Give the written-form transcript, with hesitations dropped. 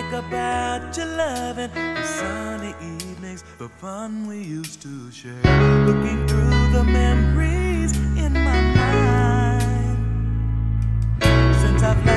think about your loving, the sunny evenings, the fun we used to share. Looking through the memories in my mind, since I've left